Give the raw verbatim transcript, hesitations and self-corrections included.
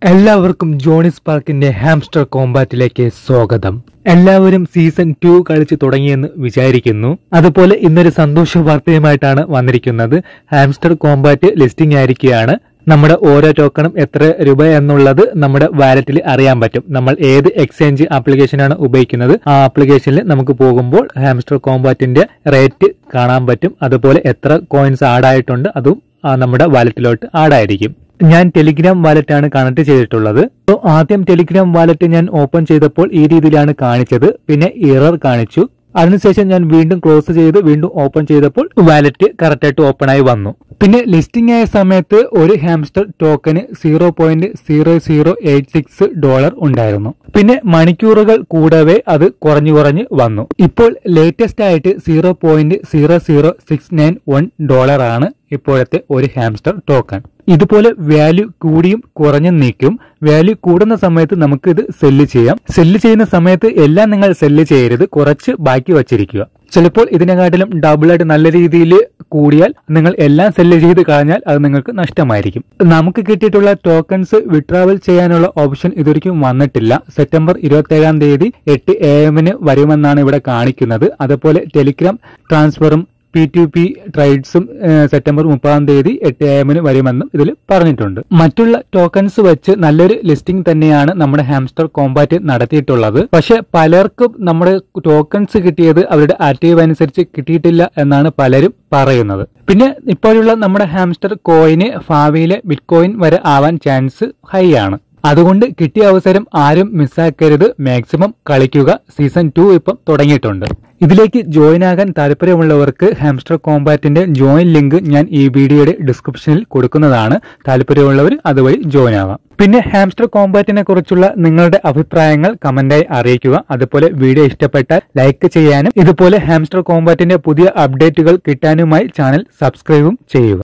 എല്ലാവർക്കും Johnny സ്പാർക്കിന്റെ hamster കോമ്പാറ്റിലേക്ക് സ്വാഗതം. എല്ലാവരും സീസൺ ടു കളിച്ചു തുടങ്ങിയെന്ന് വിചാരിക്കുന്നു. അതുപോലെ ഇന്നൊരു സന്തോഷ വാർത്തയുമായിട്ടാണ് വന്നിരിക്കുന്നത്. ഹാംസ്റ്റർ കോമ്പാറ്റ് ലിസ്റ്റിംഗ് ആയിരിക്കുകയാണ്. നമ്മുടെ ഓരോ ടോക്കണും എത്ര രൂപ എന്നുള്ളത് നമ്മുടെ വാലറ്റിൽ അറിയാൻ പറ്റും. നമ്മൾ ഏത് എക്സ്ചേഞ്ച് ആപ്ലിക്കേഷനാണ് ഉപയോഗിക്കുന്നത് ആ ആപ്ലിക്കേഷനിൽ നമുക്ക് പോകുമ്പോൾ ഹാംസ്റ്റർ കോമ്പാറ്റിന്റെ റേറ്റ് കാണാൻ പറ്റും. അതുപോലെ എത്ര കോയിൻസ് ആഡായിട്ടുണ്ട് അതും നമ്മുടെ വാലറ്റിലോട്ട് ആഡായിരിക്കും. ഞാൻ ടെലിഗ്രാം വാലറ്റ് ആണ് കണക്ട് ചെയ്തിട്ടുള്ളത്. സോ ആദ്യം ടെലിഗ്രാം വാലറ്റ് ഞാൻ ഓപ്പൺ ചെയ്തപ്പോൾ ഈ രീതിയിലാണ് കാണിച്ചത്. പിന്നെ എറർ കാണിച്ചു. അതിനുശേഷം ഞാൻ വീണ്ടും ക്ലോസ് ചെയ്ത് വീണ്ടും ഓപ്പൺ ചെയ്തപ്പോൾ വാലറ്റ് കറക്റ്റ് ആയിട്ട് ഓപ്പൺ ആയി വന്നു. പിന്നെ ലിസ്റ്റിംഗ് ആയ സമയത്ത് ഒരു ഹാംസ്റ്റർ ടോക്കന് zero point zero zero eight six dollar ഉണ്ടായിരുന്നു. പിന്നെ മണിക്കൂറുകൾ കൂടവേ അത് കുറഞ്ഞു കുറഞ്ഞ് വന്നു. ഇപ്പോൾ ലേറ്റസ്റ്റ് ആയിട്ട് zero point zero zero six nine one dollar ആണ് ഇപ്പോഴത്തെ ഒരു ഹാംസ്റ്റർ ടോക്കൺ. ഇതുപോലെ വാല്യൂ കൂടിയും കുറഞ്ഞും നീക്കും. വാല്യൂ കൂടുന്ന സമയത്ത് നമുക്ക് ഇത് സെല്ല് ചെയ്യാം. സെല്ല് ചെയ്യുന്ന സമയത്ത് എല്ലാം നിങ്ങൾ സെല്ല് ചെയ്യരുത്, കുറച്ച് ബാക്കി വച്ചിരിക്കുക. ചിലപ്പോൾ ഇതിനെക്കാട്ടിലും ഡബിൾ ആയിട്ട് നല്ല രീതിയിൽ കൂടിയാൽ നിങ്ങൾ എല്ലാം സെല്ല് ചെയ്ത് കളഞ്ഞാൽ അത് നിങ്ങൾക്ക് നഷ്ടമായിരിക്കും. നമുക്ക് കിട്ടിയിട്ടുള്ള ടോക്കൺസ് വിഡ്രാവൽ ചെയ്യാനുള്ള ഓപ്ഷൻ ഇതൊരിക്കലും വന്നിട്ടില്ല. സെപ്റ്റംബർ ഇരുപത്തി ഏഴാം തീയതി എട്ട് എ എമ്മിന് വരുമെന്നാണ് ഇവിടെ കാണിക്കുന്നത്. അതുപോലെ ടെലിഗ്രാം ട്രാൻസ്ഫറും പി ടു പി ട്രേഡ്സും സെപ്റ്റംബർ മുപ്പതാം തീയതി എട്ട് എ എമ്മിന് വരുമെന്നും ഇതിൽ പറഞ്ഞിട്ടുണ്ട്. മറ്റുള്ള ടോക്കൺസ് വെച്ച് നല്ലൊരു ലിസ്റ്റിംഗ് തന്നെയാണ് നമ്മുടെ ഹാംസ്റ്റർ കോമ്പാറ്റ് നടത്തിയിട്ടുള്ളത്. പക്ഷെ പലർക്കും നമ്മുടെ ടോക്കൺസ് കിട്ടിയത് അവരുടെ ആക്റ്റീവ് അനുസരിച്ച് കിട്ടിയിട്ടില്ല എന്നാണ് പലരും പറയുന്നത്. പിന്നെ ഇപ്പോഴുള്ള നമ്മുടെ ഹാംസ്റ്റർ കോയിന് ഭാവിയിലെ ബിറ്റ് കോയിൻ വരെ ആവാൻ ചാൻസ് ഹൈ ആണ്. അതുകൊണ്ട് കിട്ടിയ അവസരം ആരും മിസ്സാക്കരുത്. മാക്സിമം കളിക്കുക. സീസൺ ടു ഇപ്പം തുടങ്ങിയിട്ടുണ്ട്. ഇതിലേക്ക് ജോയിൻ ആകാൻ താല്പര്യമുള്ളവർക്ക് ഹാംസ്റ്റർ കോമ്പാറ്റിന്റെ ജോയിൻ ലിങ്ക് ഞാൻ ഈ വീഡിയോയുടെ ഡിസ്ക്രിപ്ഷനിൽ കൊടുക്കുന്നതാണ്. താല്പര്യമുള്ളവർ അതുവഴി ജോയിൻ ആവാം. പിന്നെ ഹാംസ്റ്റർ കോമ്പാറ്റിനെ കുറിച്ചുള്ള നിങ്ങളുടെ അഭിപ്രായങ്ങൾ കമന്റായി അറിയിക്കുക. അതുപോലെ വീഡിയോ ഇഷ്ടപ്പെട്ടാൽ ലൈക്ക് ചെയ്യാനും ഇതുപോലെ ഹാംസ്റ്റർ കോമ്പാറ്റിന്റെ പുതിയ അപ്ഡേറ്റുകൾ കിട്ടാനുമായി ചാനൽ സബ്സ്ക്രൈബും ചെയ്യുക.